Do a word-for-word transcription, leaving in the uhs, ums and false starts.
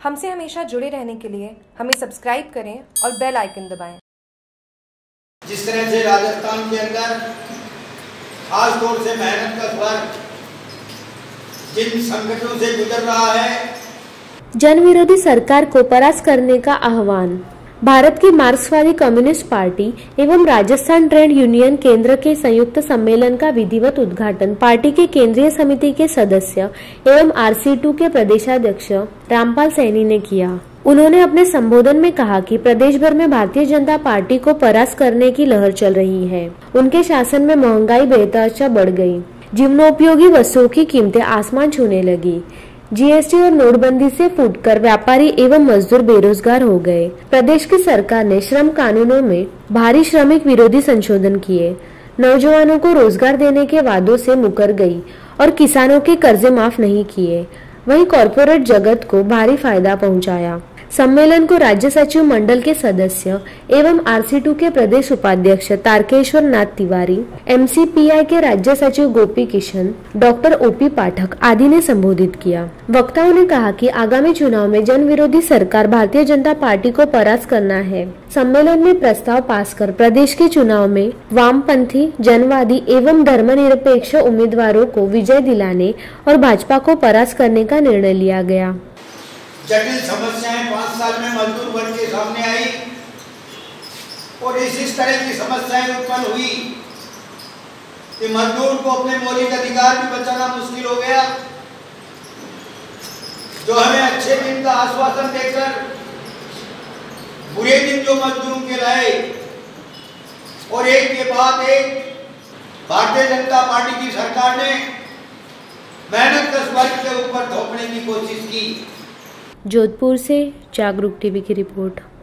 हमसे हमेशा जुड़े रहने के लिए हमें सब्सक्राइब करें और बेल आइकन दबाएं। जिस तरह से राजस्थान के अंदर खास तौर से मेहनत का वर्ग जिन संकटों से गुजर रहा है, जन विरोधी सरकार को परास्त करने का आह्वान। भारत की मार्क्सवादी कम्युनिस्ट पार्टी एवं राजस्थान ट्रेड यूनियन केंद्र के संयुक्त सम्मेलन का विधिवत उद्घाटन पार्टी के केंद्रीय समिति के सदस्य एवं आर सी टू के प्रदेशाध्यक्ष रामपाल सैनी ने किया। उन्होंने अपने संबोधन में कहा कि प्रदेश भर में भारतीय जनता पार्टी को परास्त करने की लहर चल रही है। उनके शासन में महंगाई बेतहाशा बढ़ गई, जीवनोपयोगी वस्तुओं की कीमतें आसमान छूने लगी, जी एस टी और नोटबंदी से फूटकर व्यापारी एवं मजदूर बेरोजगार हो गए। प्रदेश की सरकार ने श्रम कानूनों में भारी श्रमिक विरोधी संशोधन किए, नौजवानों को रोजगार देने के वादों से मुकर गई और किसानों के कर्जे माफ नहीं किए। वहीं कॉरपोरेट जगत को भारी फायदा पहुंचाया। सम्मेलन को राज्य सचिव मंडल के सदस्य एवं आर सी टू के प्रदेश उपाध्यक्ष Tarkeshwar Nath Tiwari, M C P I के राज्य सचिव Gopi Kishan, doctor O P Pathak आदि ने संबोधित किया। वक्ताओं ने कहा कि आगामी चुनाव में जन विरोधी सरकार भारतीय जनता पार्टी को परास्त करना है। सम्मेलन में प्रस्ताव पास कर प्रदेश के चुनाव में वामपंथी, जनवादी एवं धर्मनिरपेक्ष उम्मीदवारों को विजय दिलाने और भाजपा को परास्त करने का निर्णय लिया गया। जटिल समस्याएं पाँच साल में मजदूर वर्ग के सामने आई और इस इस तरह की समस्याएं उत्पन्न हुई कि मजदूर को अपने मौलिक अधिकार भी बचाना मुश्किल हो गया। जो हमें अच्छे दिन का आश्वासन देकर बुरे दिन जो मजदूरों के लाए और एक के बाद एक भारतीय जनता पार्टी की सरकार ने मेहनत कश वर्ग के ऊपर थोपने की कोशिश की। जोधपुर से जागरूक टीवी की रिपोर्ट।